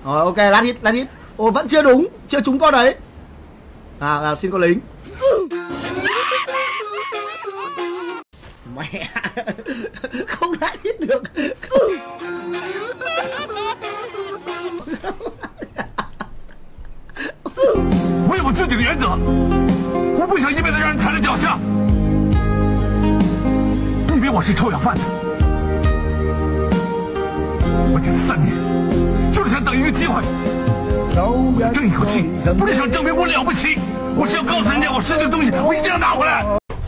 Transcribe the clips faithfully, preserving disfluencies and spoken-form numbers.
Rồi ok, lát hit, lát hit. Ồ vẫn chưa đúng, chưa trúng con đấy. Nào, nào xin con lính. Mẹ. Không lát hit được. Không. 我有我自己的原则，我不想一辈子让人踩在脚下。你以为我是臭要饭的？我这三年就是想等一个机会，我争一口气，不是想证明我了不起，我是要告诉人家我失去的东西，我一定要拿回来。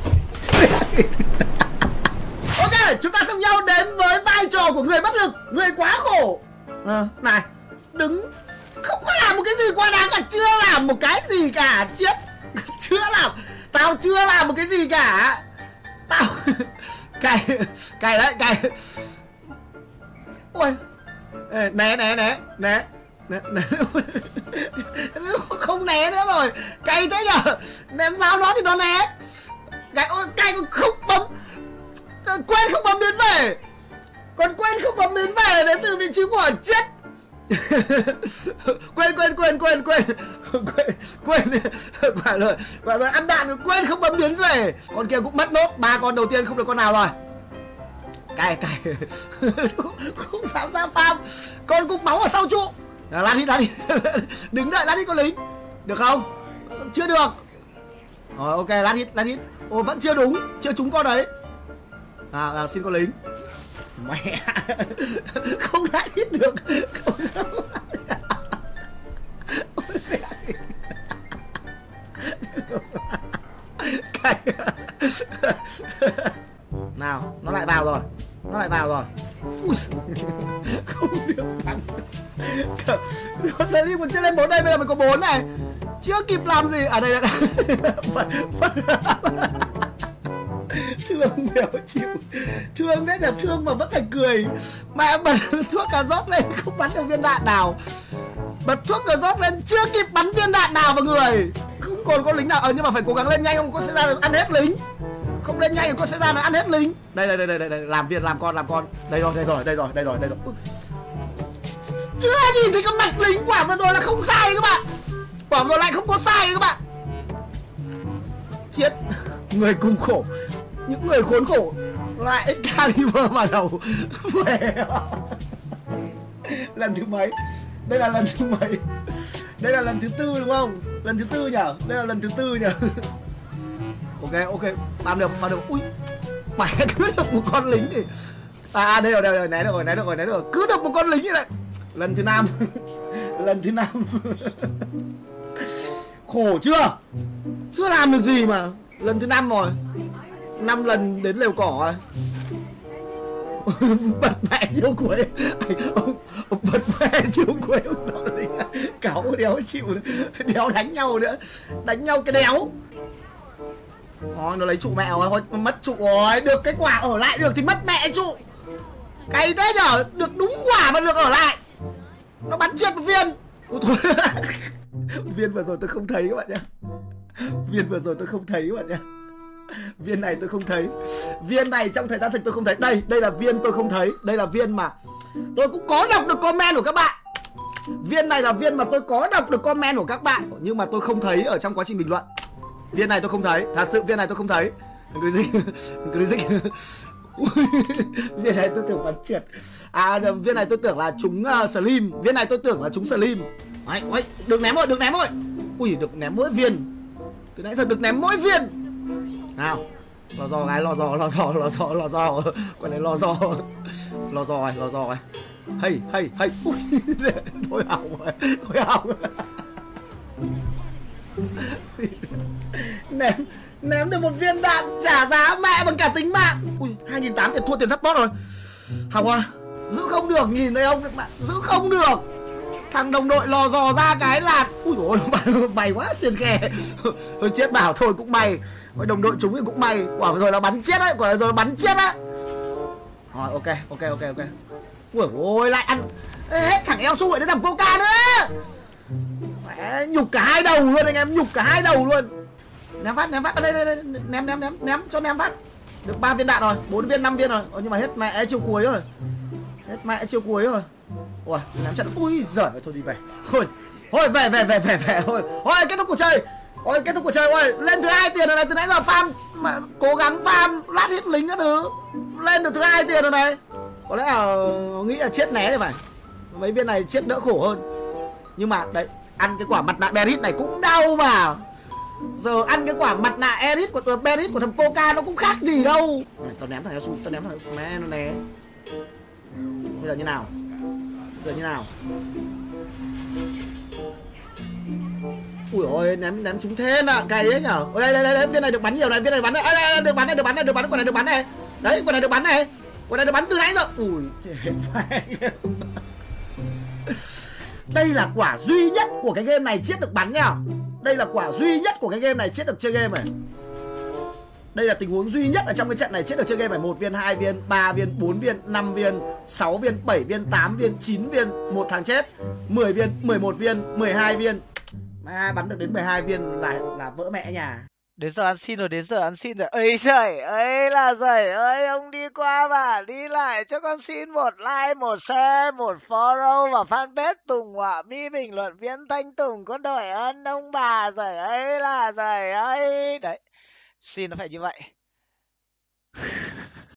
Ok, chúng ta cùng nhau đến với vai trò của người bất lực, người quá khổ. À, này, đứng không có làm một cái gì quá đáng cả, chưa làm một cái gì cả, chết. Chưa làm, tao chưa làm một cái gì cả. Tao cày, cày đấy, cày. Ôi, né né né né né né. Không né nữa rồi, cày thế nhở. Ném giáo nó thì nó né. Cày, ôi, cày còn không bấm. Quên không bấm biến về. Còn quên không bấm biến về đến từ vị trí của chết. quên quên quên quên quên quên quên quả rồi quả rồi ăn đạn quên không bấm biến về. Con kia cũng mất nốt, ba con đầu tiên không được con nào rồi. Cày cày. Không dám ra farm. Con cục máu ở sau trụ. Lát đi lát đi. Đứng đợi lát đi con lính. Được không? Chưa được. Rồi ok, lát hit lát hit. Ồ vẫn chưa đúng, chưa trúng con đấy. Nào, nào xin con lính. Mẹ. Không lát hit được. Không. Nào, nó lại vào rồi. Nó lại vào rồi. Ui. Không được thắng. Nó sẽ đi một chiếc lên bốn đây, bây giờ mình có bốn này. Chưa kịp làm gì. À đây là phần, phần. Thương mèo chịu. Thương đấy là thương mà vẫn phải cười. Mẹ bật thuốc cà rốt lên không bắn được viên đạn nào. Bật thuốc cà rốt lên chưa kịp bắn viên đạn nào vào người. Không còn có lính nào. Ờ nhưng mà phải cố gắng lên nhanh, không con sẽ ra được ăn hết lính. Không lên nhanh thì con sẽ ra được ăn hết lính. Đây đây đây đây đây, làm viên làm con làm con. Đây rồi đây rồi đây rồi đây rồi đây rồi. Chưa nhìn thấy cái mặt lính, quả vừa rồi là không sai các bạn. Quả vừa rồi lại không có sai các bạn. Chết. Người cùng khổ. Những người khốn khổ lại caliber vào đầu. Lần thứ mấy? Đây là lần thứ mấy? Đây là lần thứ tư đúng không? Lần thứ tư nhở? Đây là lần thứ tư nhở? Ok ok, làm được, làm được. Ui, mày cứ được một con lính thì à đây rồi đây rồi, né được rồi, né được rồi, né được rồi. Cứ được một con lính như này. Lần thứ năm. Lần thứ năm. Khổ chưa? Chưa làm được gì mà. Lần thứ năm rồi. Năm lần đến lều cỏ rồi. Bật mẹ chiêu cuối. Ông, ông bật mẹ chiêu cuối. Ông sợ lính cáu đéo chịu nữa. Đéo đánh nhau nữa. Đánh nhau cái đéo. Thôi nó lấy trụ mẹ rồi. Thôi mất trụ rồi. Được cái quả ở lại được thì mất mẹ trụ. Cày thế nhở. Được đúng quả mà được ở lại. Nó bắn trượt một viên. Ôi thôi. Viên vừa rồi tôi không thấy các bạn nhé. Viên vừa rồi tôi không thấy các bạn nhé. Viên này tôi không thấy. Viên này trong thời gian thực tôi không thấy. Đây, đây là viên tôi không thấy. Đây là viên mà tôi cũng có đọc được comment của các bạn. Viên này là viên mà tôi có đọc được comment của các bạn, nhưng mà tôi không thấy ở trong quá trình bình luận. Viên này tôi không thấy. Thật sự viên này tôi không thấy. Cái gì? Cái gì? Viên này tôi tưởng bắn trượt. À viên này tôi tưởng là chúng uh, slim. Viên này tôi tưởng là chúng slim. Đấy, ôi, được ném rồi, được ném rồi. Ui, được ném mỗi viên. Từ nãy giờ được ném mỗi viên. Nào, lò giò gái, lò giò, lò giò, lò giò, lò giò. Con này lò giò. Lò giò rồi, lò giò rồi. Hay, hay, hay. Ui, thôi hỏng rồi, thôi hỏng rồi. Ném, ném được một viên đạn trả giá mẹ bằng cả tính mạng. Ui, hai nghìn tám trăm tiền thua tiền sắp bot rồi. Hỏng à, giữ không được, nhìn thấy không các bạn, giữ không được. Thằng đồng đội lò dò ra cái là ui dồi ôi, may quá xiên khe. Thôi chết bảo thôi cũng may. Đồng đội chúng thì cũng may. Quả rồi nó bắn chết đấy, quả rồi nó bắn chết đấy. Rồi ok ok ok ok. Ui ôi lại ăn hết thằng eo su để làm coca nữa. Mẹ, nhục cả hai đầu luôn anh em, nhục cả hai đầu luôn. Ném phát, ném phát, đây đây đây, ném ném ném ném cho ném phát. Được ba viên đạn rồi, bốn viên, năm viên rồi. Ồ, nhưng mà hết mẹ chiêu cuối rồi. Hết mẹ chiêu cuối rồi. Ui, ném trận. Ui giời ơi, thôi đi về. Thôi, thôi về về về về về thôi. Ôi kết thúc cuộc chơi. Ôi kết thúc cuộc chơi. Ôi lên thứ hai tiền rồi này, từ nãy giờ farm mà cố gắng farm lát hết lính các thứ. Lên được thứ hai tiền rồi này. Có lẽ là nghĩ là chết né thì phải. Mấy viên này chết đỡ khổ hơn. Nhưng mà đấy, ăn cái quả mặt nạ Berit này cũng đau mà. Giờ ăn cái quả mặt nạ Erit của Berit của thằng Coca nó cũng khác gì đâu. Tao ném thằng Yasu, tao ném thằng mẹ nó né. Bây giờ như nào? Bây giờ như nào? Ui ôi, ném ném trúng thế nè, cày đấy nhở. Ở đây đây đây, viên này được bắn nhiều này, viên này bắn này. À, đây, được bắn này, được bắn này, được bắn, quả này được bắn này. Đấy, quả này được bắn này. Quả này được bắn từ nãy giờ. Ui, chết mẹ. Đây là quả duy nhất của cái game này chết được bắn nhá. Đây là quả duy nhất của cái game này chết được chơi game này. Đây là tình huống duy nhất ở trong cái trận này chết được chơi game này. Một viên, hai viên, ba viên, bốn viên, năm viên, sáu viên, bảy viên, tám viên, chín viên, một thằng chết, mười viên, mười một viên, mười hai viên. Mà bắn được đến mười hai viên là là vỡ mẹ nhà. Đến giờ ăn xin rồi, đến giờ ăn xin rồi. Ây trời, ấy là giời ơi, ông đi qua và đi lại cho con xin một like, một share, một follow và fanpage Tùng Họa Mi bình luận viên Thanh Tùng có đội ơn ông bà, giời ấy là giời ơi. Đấy, xin nó phải như vậy.